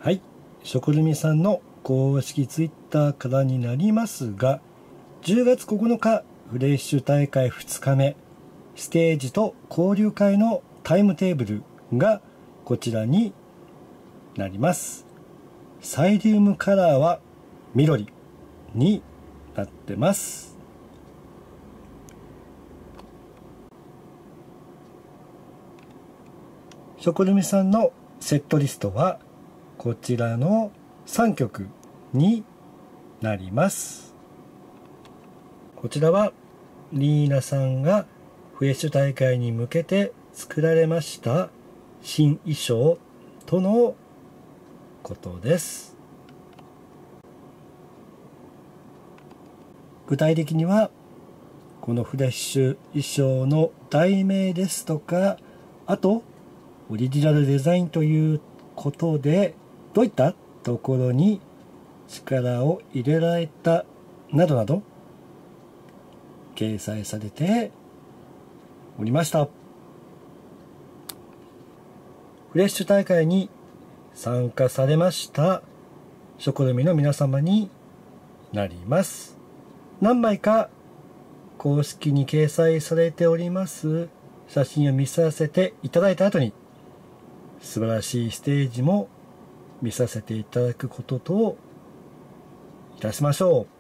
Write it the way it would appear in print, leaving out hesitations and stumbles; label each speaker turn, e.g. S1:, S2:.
S1: はい、しょこるみさんの公式ツイッターからになりますが、10月9日フレッシュ大会2日目、ステージと交流会のタイムテーブルがこちらになります。サイリウムカラーは緑になってます。しょこるみさんのセットリストはこちらの3曲になります。こちらはリーナさんがフレッシュ大会に向けて作られました新衣装とのことです。具体的にはこのフレッシュ衣装の題名ですとか、あとオリジナルデザインということでどういったところに力を入れられたなどなど掲載されておりました。フレッシュ大会に参加されましたしょこるみの皆様になります。何枚か公式に掲載されております写真を見させていただいた後に、素晴らしいステージも見させていただくことといたしましょう。